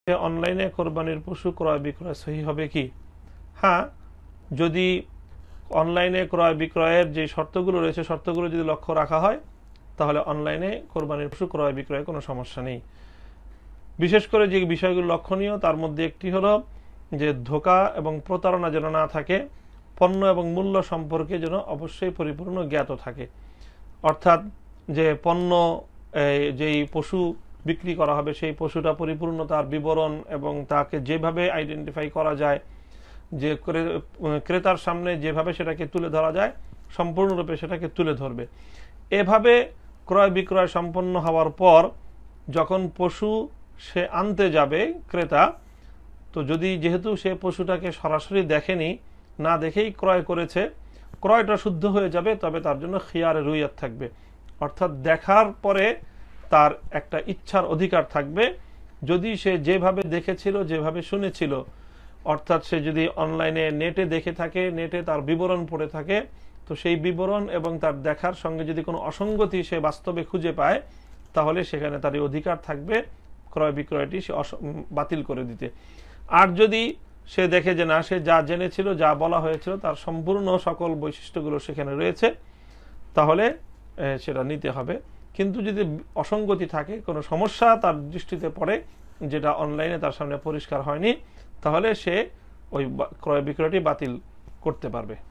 অনলাইনে কোরবানির পশু ক্রয় বিক্রয় সহি হবে কি? হ্যাঁ, যদি অনলাইনে ক্রয় বিক্রয়ের যে শর্তগুলো রয়েছে শর্তগুলো যদি লক্ষ্য রাখা হয় তাহলে অনলাইনে কোরবানির পশু ক্রয় বিক্রয়ে কোনো সমস্যা নেই। বিশেষ করে যে বিষয়গুলো লক্ষণীয় তার মধ্যে একটি হলো যে ধোঁকা এবং প্রতারণা যেন না থাকে, পণ্য এবং মূল্য সম্পর্কে যেন অবশ্যই পরিপূর্ণ জ্ঞাত থাকে। অর্থাৎ যে পণ্য যেই পশু বিক্রি করা হবে সেই পশুটা পরিপূর্ণ তার বিবরণ এবং তাকে যেভাবে আইডেন্টিফাই করা যায়, যে ক্রেতার সামনে যেভাবে সেটাকে তুলে ধরা যায় সম্পূর্ণরূপে সেটাকে তুলে ধরবে। এভাবে ক্রয় বিক্রয় সম্পন্ন হওয়ার পর যখন পশু সে আনতে যাবে ক্রেতা, তো যদি যেহেতু সে পশুটাকে সরাসরি দেখেনি, না দেখেই ক্রয় করেছে, ক্রয়টা শুদ্ধ হয়ে যাবে, তবে তার জন্য খিয়ারে রুইয়াত থাকবে। অর্থাৎ দেখার পরে তার একটা ইচ্ছার অধিকার থাকবে। যদি সে যেভাবে দেখেছিল যেভাবে শুনেছিল, অর্থাৎ সে যদি অনলাইনে নেটে দেখে থাকে, নেটে তার বিবরণ পড়ে থাকে, তো সেই বিবরণ এবং তার দেখার সঙ্গে যদি কোনো অসঙ্গতি সে বাস্তবে খুঁজে পায় তাহলে সেখানে তার অধিকার থাকবে ক্রয় বিক্রয়টি সে বাতিল করে দিতে। আর যদি সে দেখে যে না, সে যা জেনেছিল যা বলা হয়েছিল তার সম্পূর্ণ সকল বৈশিষ্ট্যগুলো সেখানে রয়েছে, তাহলে সেটা নিতে হবে। কিন্তু যদি অসঙ্গতি থাকে, কোনো সমস্যা তার দৃষ্টিতে পড়ে যেটা অনলাইনে তার সামনে পরিষ্কার হয়নি, তাহলে সে ওই ক্রয় বিক্রয়টি বাতিল করতে পারবে।